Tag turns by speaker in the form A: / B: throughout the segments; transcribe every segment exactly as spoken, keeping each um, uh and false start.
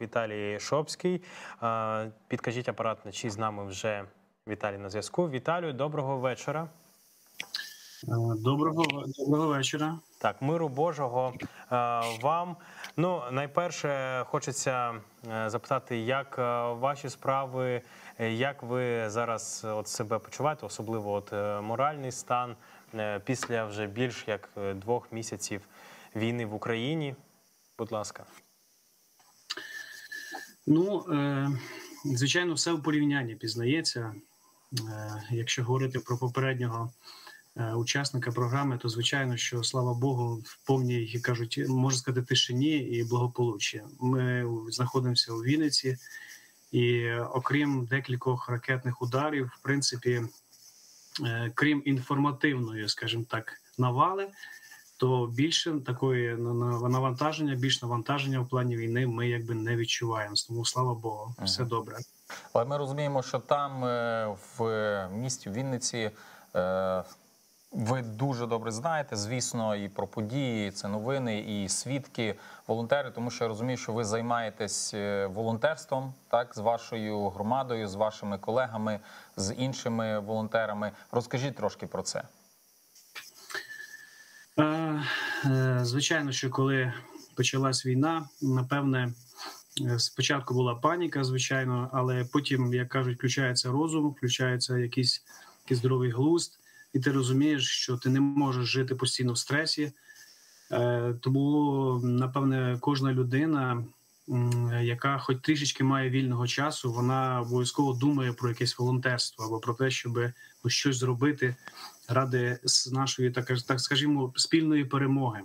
A: Віталій Шопський. Підкажіть апарат, чи з нами вже Віталій на зв'язку. Віталію, доброго вечора.
B: Доброго, доброго вечора.
A: Так, миру Божого вам. Ну, найперше, хочеться запитати, як ваші справи, як ви зараз от себе почуваєте, особливо от моральний стан після вже більш як двох місяців війни в Україні? Будь ласка.
B: Ну, е, звичайно, все в порівнянні пізнається. Е, якщо говорити про попереднього е, учасника програми, то звичайно, що, слава Богу, в повній, як кажуть, можна сказати, тишині і благополуччі. Ми знаходимося у Вінниці, і окрім декількох ракетних ударів, в принципі, е, крім інформативної, скажімо так, навали, то більше такої навантаження, більш навантаження в плані війни ми якби не відчуваємо. Тому, слава Богу, все ага. добре.
C: Але ми розуміємо, що там, в місті Вінниці, ви дуже добре знаєте, звісно, і про події, це новини, і свідки, волонтери, тому що я розумію, що ви займаєтесь волонтерством, так, з вашою громадою, з вашими колегами, з іншими волонтерами. Розкажіть трошки про це.
B: Звичайно, що коли почалась війна, напевне, спочатку була паніка, звичайно, але потім, як кажуть, включається розум, включається якийсь, якийсь здоровий глузд, і ти розумієш, що ти не можеш жити постійно в стресі. Тому, напевне, кожна людина, яка хоч трішечки має вільного часу, вона обов'язково думає про якесь волонтерство або про те, щоб ну, щось зробити ради нашої, так, так скажімо, спільної перемоги.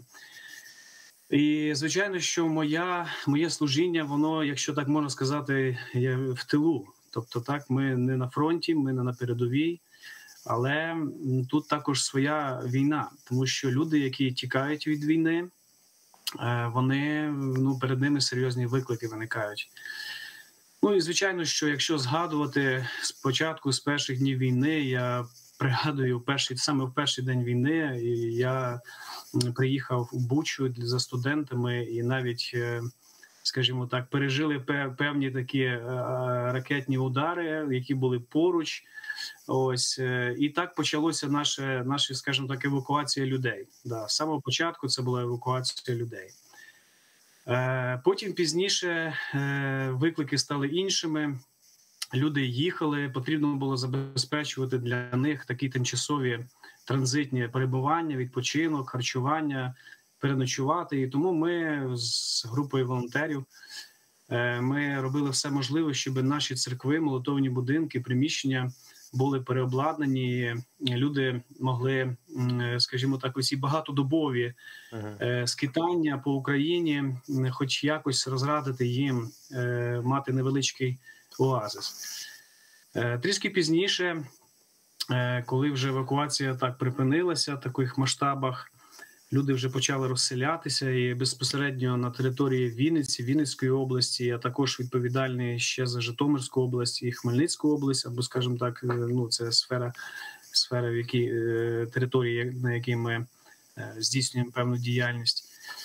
B: І, звичайно, що моя, моє служіння, воно, якщо так можна сказати, є в тилу. Тобто так, ми не на фронті, ми не на передовій, але тут також своя війна, тому що люди, які тікають від війни, вони, ну, перед ними серйозні виклики виникають. Ну і, звичайно, що якщо згадувати спочатку, з перших днів війни, я пригадую, перший, саме в перший день війни я приїхав у Бучу за студентами і навіть, скажімо так, пережили певні такі ракетні удари, які були поруч. Ось, і так почалося наше, наше, скажімо так, евакуація людей. Да, з самого початку це була евакуація людей. Потім пізніше виклики стали іншими. Люди їхали, потрібно було забезпечувати для них такі тимчасові транзитні перебування, відпочинок, харчування, переночувати. І тому ми з групою волонтерів ми робили все можливе, щоб наші церкви, молитовні будинки, приміщення були переобладнані, люди могли, скажімо так, усі багатодобові ага. скитання по Україні, хоч якось розрадити їм, мати невеличкий оазис. Трішки пізніше, коли вже евакуація так припинилася в таких масштабах, люди вже почали розселятися, і безпосередньо на території Вінниці, Вінницької області, а також відповідальний ще за Житомирську область і Хмельницьку область, або, скажімо так, ну, це сфера, сфера в якій, території, на якій ми здійснюємо певну діяльність.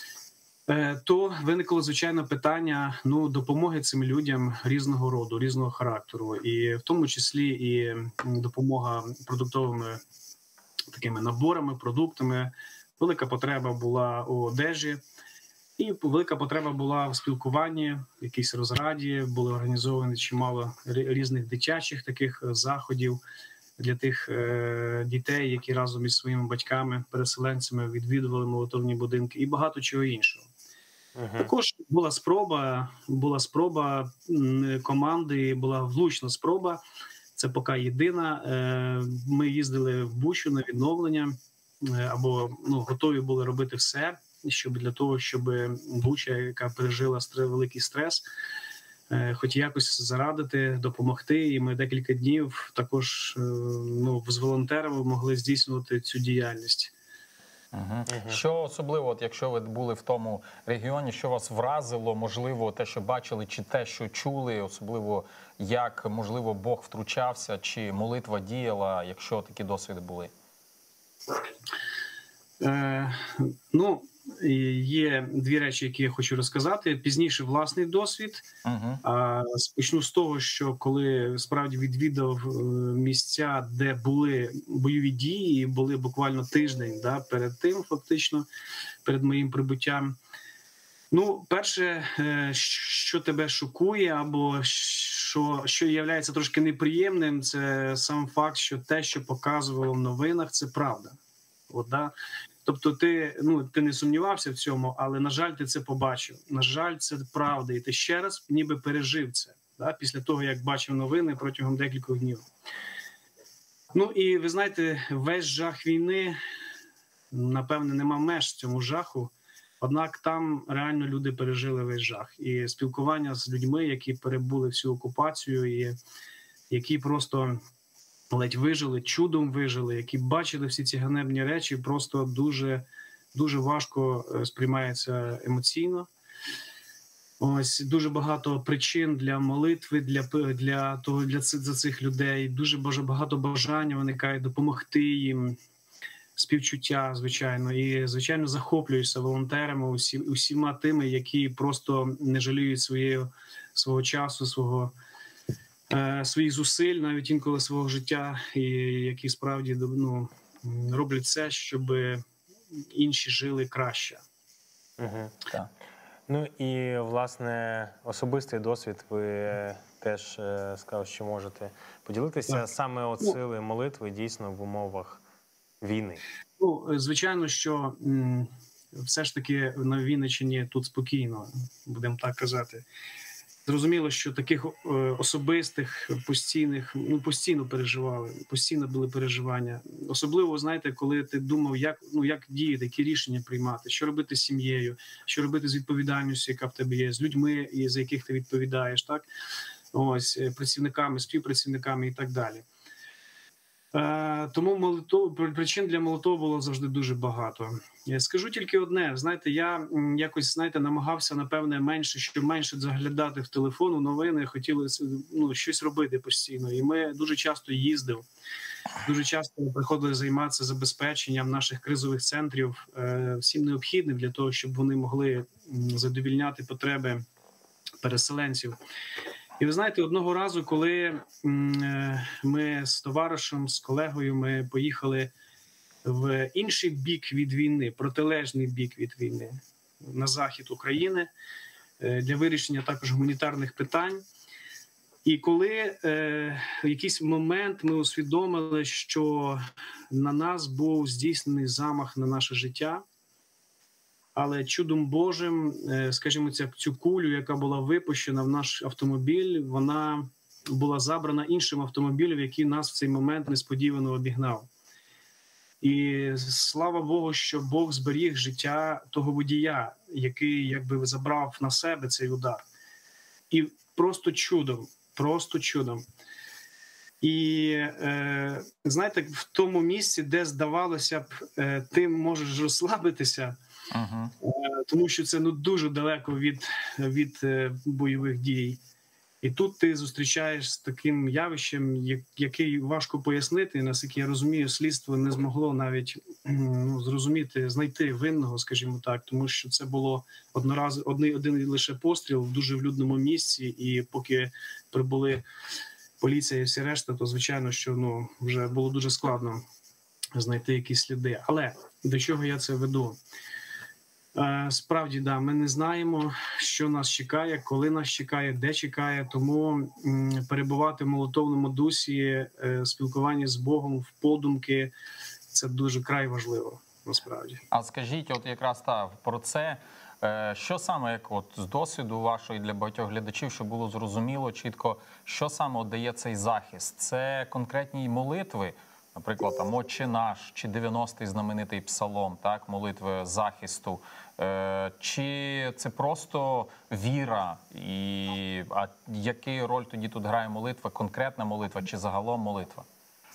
B: То виникло, звичайно, питання ну, допомоги цим людям різного роду, різного характеру, і в тому числі і допомога продуктовими такими наборами, продуктами. Велика потреба була у одежі, і велика потреба була в спілкуванні, в якійсь розраді. Були організовані чимало різних дитячих таких заходів для тих е, дітей, які разом із своїми батьками, переселенцями відвідували молитовні будинки і багато чого іншого. Ага. Також була спроба, була спроба команди, була влучна спроба, це поки єдина. Е, ми їздили в Бучу на відновлення, або ну, готові були робити все, щоб для того, щоб Буча, яка пережила великий стрес, хоч якось зарадити, допомогти. І ми декілька днів також ну, з волонтерами могли здійснювати цю діяльність.
C: Угу. Угу. Що особливо, от якщо ви були в тому регіоні, що вас вразило, можливо, те, що бачили, чи те, що чули, особливо, як, можливо, Бог втручався, чи молитва діяла, якщо такі досвіди були?
B: Е, ну, є дві речі, які я хочу розказати. Пізніше власний досвід.
C: Угу.
B: А почну з того, що коли справді відвідав е, місця, де були бойові дії, були буквально тиждень, да, перед тим, фактично, перед моїм прибуттям. Ну, перше, е, що тебе шокує, або що, що є трошки неприємним, це сам факт, що те, що показували в новинах, це правда. От, да? Тобто ти, ну, ти не сумнівався в цьому, але, на жаль, ти це побачив. На жаль, це правда. І ти ще раз ніби пережив це, да? Після того, як бачив новини протягом декількох днів. Ну, і ви знаєте, весь жах війни, напевне, нема меж цьому жаху. Однак там реально люди пережили весь жах. І спілкування з людьми, які перебули всю окупацію, і які просто ледь вижили, чудом вижили, які бачили всі ці ганебні речі, просто дуже, дуже важко сприймається емоційно. Ось дуже багато причин для молитви, для, для того, для за цих людей. Дуже багато бажання виникає допомогти їм, співчуття, звичайно, і, звичайно, захоплююся волонтерами, усі, усіма тими, які просто не жаліють своєю, свого часу, свого, е, своїх зусиль, навіть інколи свого життя, і які справді, ну, роблять все, щоб інші жили краще.
A: Угу.
C: Так.
A: Ну і, власне, особистий досвід ви теж е, сказали, що можете поділитися.
B: Так.
A: Саме от сили молитви дійсно в умовах війни.
B: Ну, звичайно, що м, все ж таки на Вінниччині тут спокійно, будемо так казати. Зрозуміло, що таких е, особистих, постійних, ну, постійно переживали, постійно були переживання. Особливо, знаєте, коли ти думав, як, ну, як діяти, які рішення приймати, що робити з сім'єю, що робити з відповідальністю, яка в тебе є, з людьми, за яких ти відповідаєш, так? Ось, працівниками, співпрацівниками і так далі. Тому молитов, причин для молитов було завжди дуже багато. Я скажу тільки одне, знаєте, я якось, знаєте, намагався, напевне, менше, щоб менше заглядати в телефон, у новини, хотілося, ну, щось робити постійно. І ми дуже часто їздив, дуже часто приходили займатися забезпеченням наших кризових центрів всім необхідним для того, щоб вони могли задовільняти потреби переселенців. І ви знаєте, одного разу, коли ми з товаришем, з колегою, ми поїхали в інший бік від війни, протилежний бік від війни, на захід України, для вирішення також гуманітарних питань. І коли е, в якийсь момент ми усвідомили, що на нас був здійснений замах на наше життя, але чудом Божим, скажімо, ця, цю кулю, яка була випущена в наш автомобіль, вона була забрана іншим автомобілем, який нас в цей момент несподівано обігнав. І слава Богу, що Бог зберіг життя того водія, який якби забрав на себе цей удар. І просто чудом, просто чудом. І, е, знаєте, в тому місці, де, здавалося б, е, ти можеш розслабитися, uh-huh. е, тому що це, ну, дуже далеко від, від е, бойових дій. І тут ти зустрічаєш з таким явищем, який важко пояснити, наскільки я розумію, слідство не змогло навіть, ну, зрозуміти, знайти винного, скажімо так, тому що це було однораз, один, один лише постріл в дуже влюдному місці, і поки прибули поліція і всі решта, то, звичайно, що, ну, вже було дуже складно знайти якісь сліди. Але до чого я це веду? Справді, да, ми не знаємо, що нас чекає, коли нас чекає, де чекає, тому перебувати в молитовному дусі, спілкування з Богом в подумки – це дуже край важливо, насправді.
C: А скажіть, от якраз так, про це, що саме, як от з досвіду вашого і для багатьох глядачів, щоб було зрозуміло чітко, що саме дає цей захист? Це конкретні молитви, наприклад, там «Отче наш» чи дев'яностий знаменитий псалом, так, молитви захисту, е, чи це просто віра? І, а яку роль тоді тут грає молитва, конкретна молитва чи загалом молитва?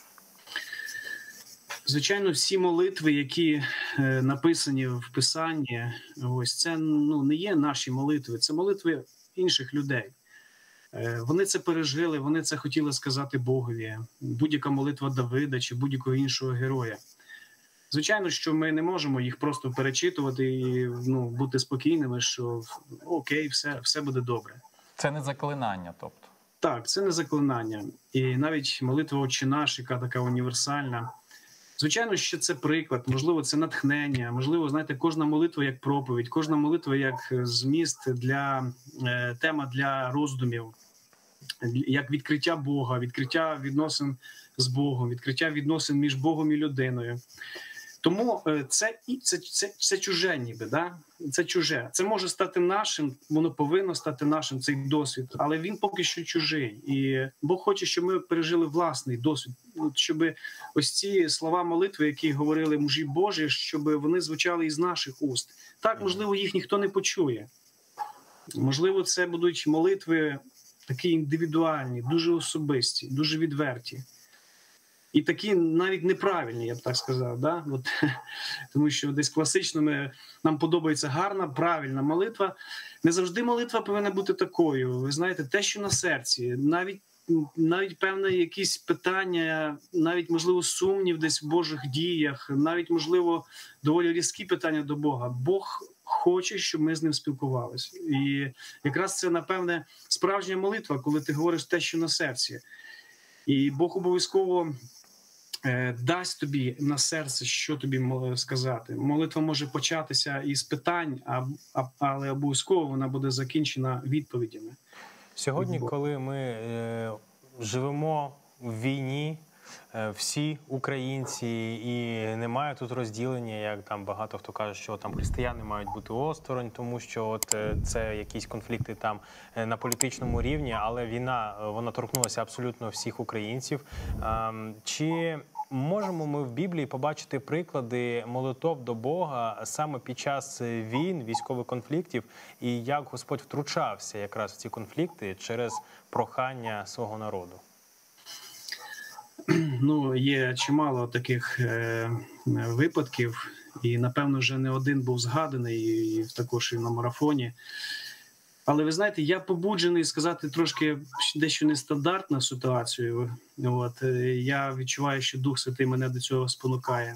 B: Звичайно, всі молитви, які е, написані в Писанні, ось це, ну, не є наші молитви, це молитви інших людей. Е, вони це пережили, вони це хотіли сказати Богові. Будь-яка молитва Давида чи будь-якого іншого героя. Звичайно, що ми не можемо їх просто перечитувати і ну, бути спокійними, що окей, все, все буде добре.
C: Це не заклинання, тобто.
B: Так, це не заклинання. І навіть молитва «Отче наш», яка така універсальна. Звичайно, що це приклад, можливо, це натхнення, можливо, знаєте, кожна молитва як проповідь, кожна молитва як зміст для е, тема для роздумів, як відкриття Бога, відкриття відносин з Богом, відкриття відносин між Богом і людиною. Тому це це, це, це чуже ніби, да? Це чуже. Це може стати нашим, воно повинно стати нашим, цей досвід, але він поки що чужий. І Бог хоче, щоб ми пережили власний досвід, щоб ось ці слова молитви, які говорили мужі Божі, щоб вони звучали із наших уст. Так, можливо, їх ніхто не почує. Можливо, це будуть молитви такі індивідуальні, дуже особисті, дуже відверті. І такі навіть неправильні, я б так сказав. Да? От, тому що десь класично ми, нам подобається гарна, правильна молитва. Не завжди молитва повинна бути такою. Ви знаєте, те, що на серці, навіть, навіть певне якісь питання, навіть, можливо, сумнів десь в Божих діях, навіть, можливо, доволі різкі питання до Бога. Бог хоче, щоб ми з ним спілкувалися. І якраз це, напевне, справжня молитва, коли ти говориш те, що на серці. І Бог обов'язково е, дасть тобі на серце, що тобі сказати. Молитва може початися із питань, а, а, але обов'язково вона буде закінчена відповідями.
A: Сьогодні, коли ми е, живемо в війні, е, всі українці, і немає тут розділення, як там багато хто каже, що там християни мають бути осторонь, тому що от е, це якісь конфлікти там е, на політичному рівні, але війна, е, вона торкнулася абсолютно всіх українців. Е, чи можемо ми в Біблії побачити приклади молитов до Бога саме під час війн, військових конфліктів, і як Господь втручався якраз в ці конфлікти через прохання свого народу?
B: Ну, є чимало таких е, випадків, і, напевно, вже не один був згаданий, і також і на марафоні. Але, ви знаєте, я побуджений сказати трошки дещо нестандартну ситуацію. От, я відчуваю, що Дух Святий мене до цього спонукає.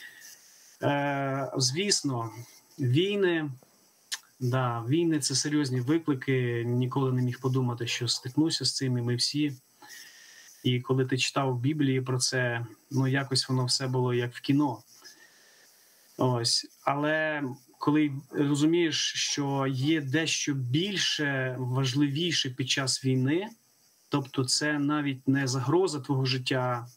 B: Е, звісно, війни, да, війни – це серйозні виклики. Ніколи не міг подумати, що стикнуся з цим, і ми всі. І коли ти читав в Біблії про це, ну, якось воно все було як в кіно. Ось. Але коли розумієш, що є дещо більше, важливіше під час війни, тобто це навіть не загроза твого життя,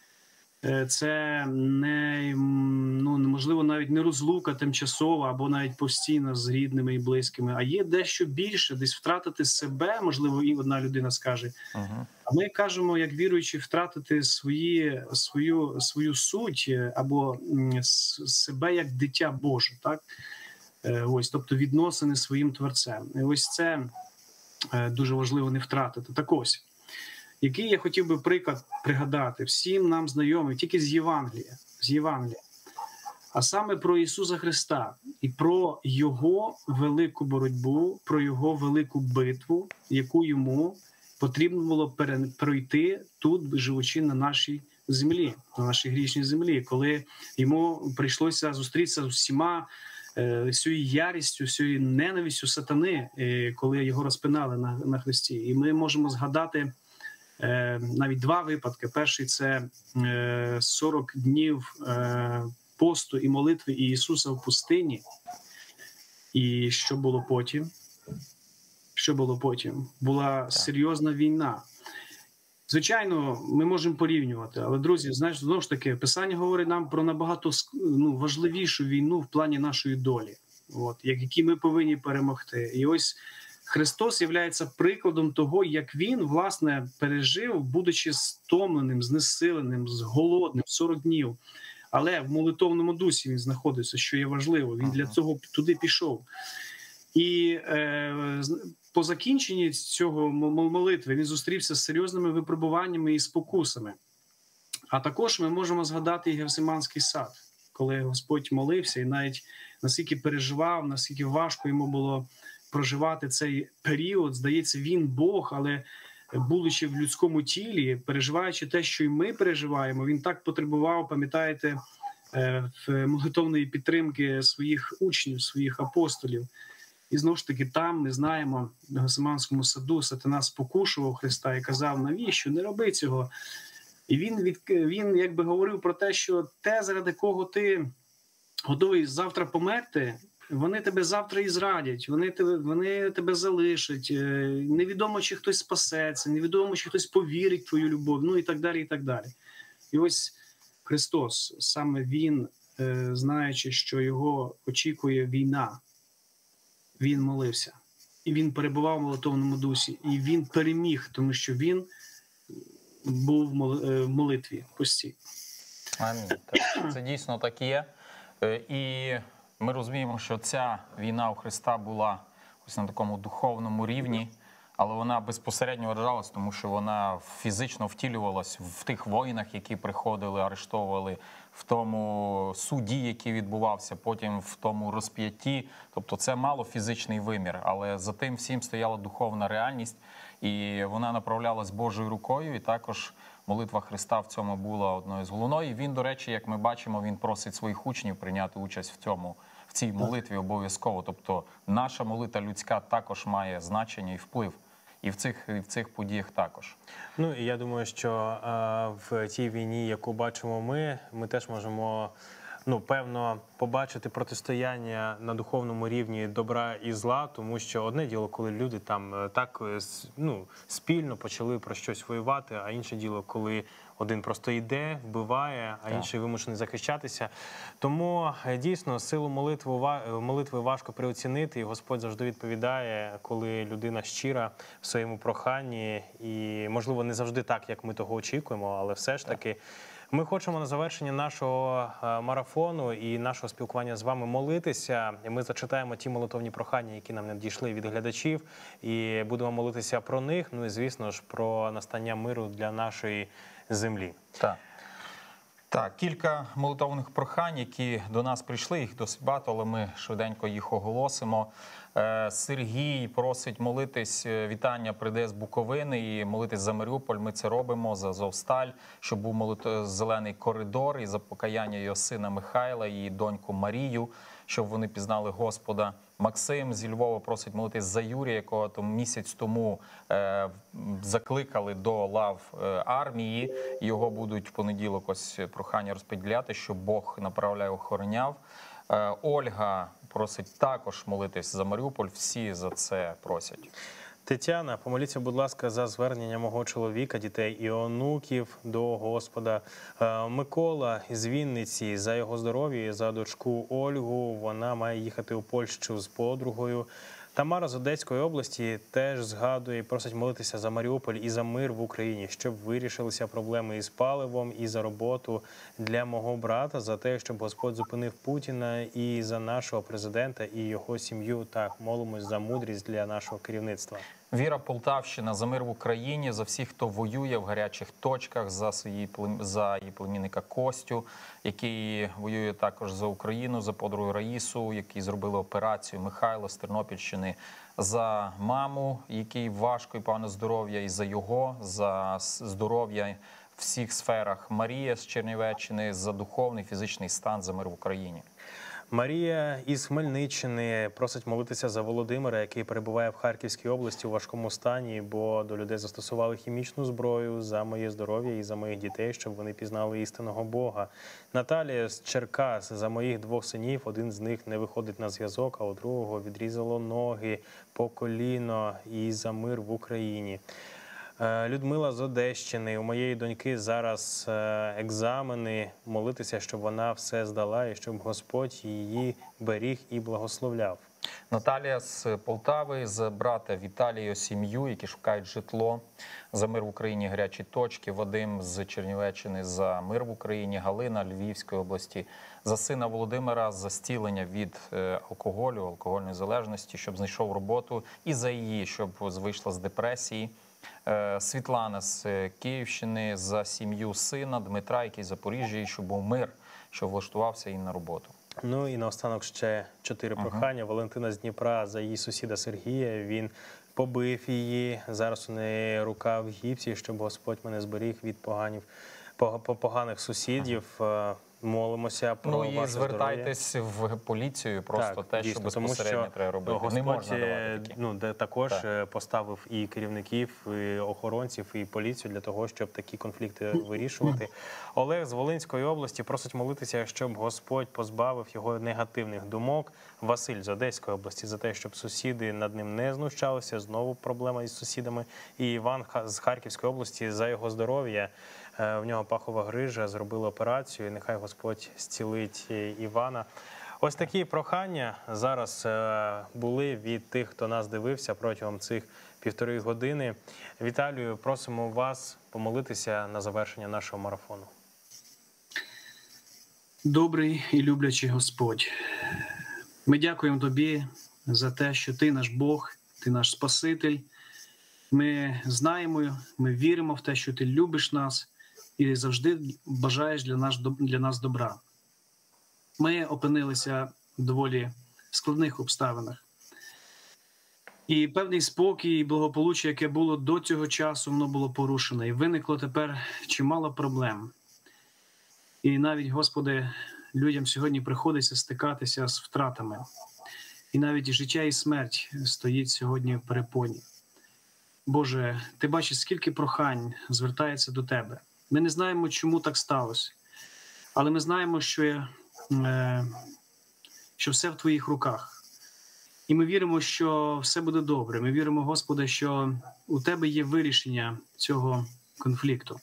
B: це не, ну, неможливо навіть не розлука тимчасова або навіть постійно з рідними і близькими, а є дещо більше, десь втратити себе, можливо, і одна людина скаже. Uh-huh. А ми кажемо, як віруючі, втратити свої, свою, свою суть або себе як дитя Боже, так? Ось, тобто відносини з своїм Творцем. І ось це дуже важливо не втратити. Так ось, який я хотів би приклад пригадати, всім нам знайомий, тільки з Євангелія, з Євангелія, а саме про Ісуса Христа і про Його велику боротьбу, про Його велику битву, яку Йому потрібно було пройти тут, живучи на нашій землі, на нашій грішній землі, коли Йому прийшлося зустрітися з усіма, всією ярістю, всією ненавистю сатани, коли Його розпинали на, на хресті. І ми можемо згадати навіть два випадки. Перший – це сорок днів посту і молитви Ісуса в пустині. І що було потім? Що було потім? Була серйозна війна. Звичайно, ми можемо порівнювати, але, друзі, знаєш, знову ж таки, Писання говорить нам про набагато ну, важливішу війну в плані нашої долі, от, які ми повинні перемогти. І ось Христос є прикладом того, як Він, власне, пережив, будучи стомленим, знесиленим, голодним сорок днів. Але в молитовному дусі Він знаходився, що є важливо. Він для цього туди пішов. І е, по закінченні цього молитви Він зустрівся з серйозними випробуваннями і спокусами. А також ми можемо згадати і Гефсиманський сад, коли Господь молився і навіть наскільки переживав, наскільки важко йому було проживати цей період. Здається, він Бог, але будучи в людському тілі, переживаючи те, що і ми переживаємо, він так потребував, пам'ятаєте, е, в молитовної підтримки своїх учнів, своїх апостолів. І знову ж таки, там ми знаємо, в Гефсиманському саду Сатана спокушував Христа і казав: навіщо, не роби цього. І він, від, він якби говорив про те, що те, заради кого ти готовий завтра померти, вони тебе завтра і зрадять, вони тебе, вони тебе залишать. Е, Невідомо, чи хтось спасеться, невідомо, чи хтось повірить в твою любов, ну і так далі, і так далі. І ось Христос, саме Він, е, знаючи, що його очікує війна, Він молився. І Він перебував в молитовному дусі. І Він переміг, тому що Він був в мол- е, в молитві постійно.
C: Амінь. Так, це дійсно так і є. Е, І ми розуміємо, що ця війна у Христа була ось на такому духовному рівні, але вона безпосередньо виражалась, тому що вона фізично втілювалась в тих воїнах, які приходили, арештовували, в тому суді, який відбувався, потім в тому розп'ятті. Тобто це мало фізичний вимір, але за тим всім стояла духовна реальність, і вона направлялась Божою рукою, і також молитва Христа в цьому була одною з головною. Він, до речі, як ми бачимо, він просить своїх учнів прийняти участь в цьому, в цій молитві обов'язково. Тобто наша молитва людська також має значення і вплив. І в цих, і в цих подіях також.
A: Ну і я думаю, що а, в тій війні, яку бачимо ми, ми теж можемо, ну, певно, побачити протистояння на духовному рівні добра і зла, тому що одне діло, коли люди там е, так е, с- ну, спільно почали про щось воювати, а інше діло, коли один просто йде, вбиває, а
C: Так.
A: інший вимушений захищатися. Тому е, дійсно силу молитви, ва- молитви важко переоцінити, і Господь завжди відповідає, коли людина щира в своєму проханні, і, можливо, не завжди так, як ми того очікуємо, але все ж таки ми хочемо на завершення нашого е, марафону і нашого спілкування з вами молитися. Ми зачитаємо ті молитовні прохання, які нам надійшли від глядачів, і будемо молитися про них, ну і, звісно ж, про настання миру для нашої землі.
C: Так. Так, кілька молитовних прохань, які до нас прийшли, їх досить багато, але ми швиденько їх оголосимо. Е, Сергій просить молитись, е, вітання прийде з Буковини і молитись за Маріуполь. Ми це робимо, за Азовсталь, щоб був молит- зелений коридор, і за покаяння його сина Михайла і доньку Марію, щоб вони пізнали Господа. Максим зі Львова просить молитись за Юрія, якого там місяць тому е, закликали до лав е, армії. Його будуть в понеділок ось прохання розподіляти, щоб Бог направляє, охороняв. Е, Ольга просить також молитись за Маріуполь. Всі за це просять.
A: Тетяна, помоліться, будь ласка, за звернення мого чоловіка, дітей і онуків до Господа. Е, Микола із Вінниці за його здоров'я, і за дочку Ольгу. Вона має їхати у Польщу з подругою. Тамара з Одеської області теж згадує і просить молитися за Маріуполь і за мир в Україні, щоб вирішилися проблеми із паливом, і за роботу для мого брата, за те, щоб Господь зупинив Путіна, і за нашого президента і його сім'ю. Так, молимось за мудрість для нашого керівництва.
C: Віра Полтавщина за мир в Україні, за всіх, хто воює в гарячих точках, за свої плем- за її племінника Костю, який воює також за Україну, за подругу Раїсу, які зробили операцію, Михайло з Тернопільщини, за маму, який важко і погане здоров'я, і за його, за с- здоров'я в всіх сферах. Марія з Чернівеччини за духовний фізичний стан, за мир в Україні.
A: Марія із Хмельниччини просить молитися за Володимира, який перебуває в Харківській області у важкому стані, бо до людей застосували хімічну зброю, за моє здоров'я і за моїх дітей, щоб вони пізнали істинного Бога. Наталія з Черкас за моїх двох синів, один з них не виходить на зв'язок, а у другого відрізало ноги по коліно, і за мир в Україні. Е, Людмила з Одещини. У моєї доньки зараз е, екзамени. Молитися, щоб вона все здала і щоб Господь її беріг і благословляв.
C: Наталія з Полтави, за брата Віталія, його сім'ю, які шукають житло, за мир в Україні, гарячі точки. Вадим з Чернівеччини за мир в Україні, Галина Львівської області, за сина Володимира, за зцілення від е, алкоголю, алкогольної залежності, щоб знайшов роботу, і за її, щоб вийшла з депресії. Е, Світлана з е, Київщини за сім'ю сина Дмитра, який з Запоріжжя, і щоб був мир, що влаштувався їм на роботу.
A: Ну і наостанок ще чотири прохання. Валентина з Дніпра за її сусіда Сергія. Він побив її. Зараз у неї рука в гіпсі, щоб Господь мене зберіг від поганів, по- по- поганих сусідів. Е, молимося про
C: Ну
A: ваше
C: і
A: здоров'я.
C: звертайтесь в поліцію, просто
A: Так,
C: те, що
A: дійсно, тому
C: безпосередньо
A: що
C: треба робити.
A: Господь,
C: Не можна давати такі.
A: ну, де також
C: Так.
A: е, поставив і керівників, і охоронців, і поліцію для того, щоб такі конфлікти вирішувати. Олег з Волинської області просить молитися, щоб Господь позбавив його негативних думок. Василь з Одеської області за те, щоб сусіди над ним не знущалися. Знову проблема із сусідами. І Іван Ха- з Харківської області за його здоров'я. Е, В нього пахова грижа, зробили операцію. І нехай Господь зцілить е, Івана. Ось такі прохання зараз е, були від тих, хто нас дивився протягом цих півтори години. Віталію, просимо вас помолитися на завершення нашого марафону.
B: Добрий і люблячий Господь, ми дякуємо Тобі за те, що Ти наш Бог, Ти наш Спаситель. Ми знаємо, ми віримо в те, що Ти любиш нас і завжди бажаєш для нас, для нас добра. Ми опинилися в доволі складних обставинах. І певний спокій і благополуччя, яке було до цього часу, воно було порушено. І виникло тепер чимало проблем. І навіть, Господи, людям сьогодні приходиться стикатися з втратами. І навіть життя і смерть стоїть сьогодні в перепоні. Боже, Ти бачиш, скільки прохань звертається до Тебе. Ми не знаємо, чому так сталося. Але ми знаємо, що, е, що все в Твоїх руках. І ми віримо, що все буде добре. Ми віримо, Господи, що у Тебе є вирішення цього конфлікту.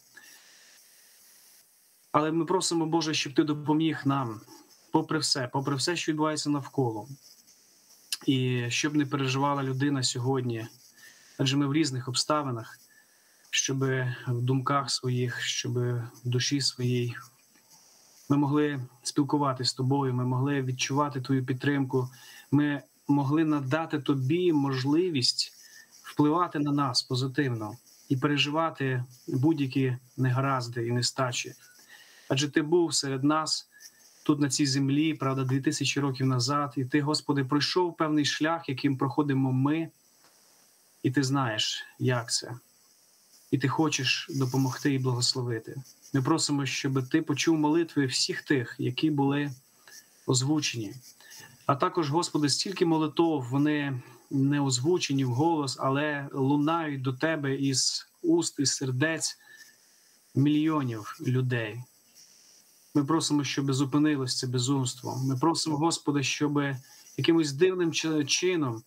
B: Але ми просимо, Боже, щоб Ти допоміг нам, попри все, попри все, що відбувається навколо. І щоб не переживала людина сьогодні, адже ми в різних обставинах, щоб в думках своїх, щоб в душі своїй ми могли спілкуватися з Тобою, ми могли відчувати Твою підтримку, ми могли надати Тобі можливість впливати на нас позитивно і переживати будь-які негаразди і нестачі. Адже Ти був серед нас тут на цій землі, правда, дві тисячі років назад, і Ти, Господи, пройшов певний шлях, яким проходимо ми, і Ти знаєш, як це. І Ти хочеш допомогти і благословити. Ми просимо, щоб Ти почув молитви всіх тих, які були озвучені. А також, Господи, стільки молитов, вони не озвучені вголос, але лунають до Тебе із уст і сердець мільйонів людей. Ми просимо, щоб зупинилось це безумство. Ми просимо, Господи, щоб якимось дивним чином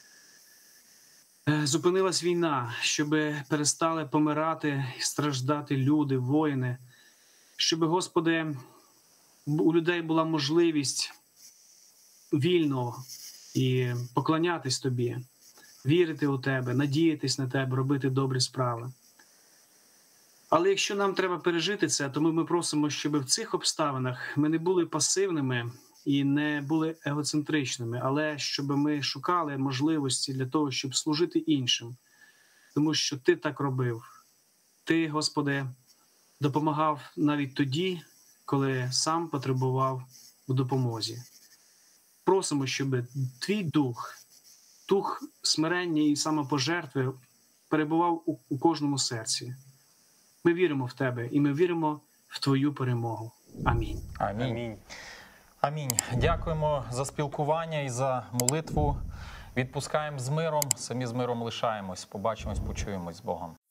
B: зупинилась війна, щоб перестали помирати і страждати люди, воїни, щоб, Господи, у людей була можливість вільно і поклонятись Тобі, вірити у Тебе, надіятись на Тебе, робити добрі справи. Але якщо нам треба пережити це, то ми, ми просимо, щоб в цих обставинах ми не були пасивними і не були егоцентричними, але щоб ми шукали можливості для того, щоб служити іншим. Тому що Ти так робив. Ти, Господи, допомагав навіть тоді, коли сам потребував у допомозі. Просимо, щоб Твій дух, дух смирення і самопожертви перебував у, у кожному серці. Ми віримо в Тебе і ми віримо в Твою перемогу. Амінь.
C: Амінь.
A: Амінь.
C: Амінь. Дякуємо за спілкування і за молитву. Відпускаємо з миром, самі з миром лишаємось. Побачимось, почуємось з Богом.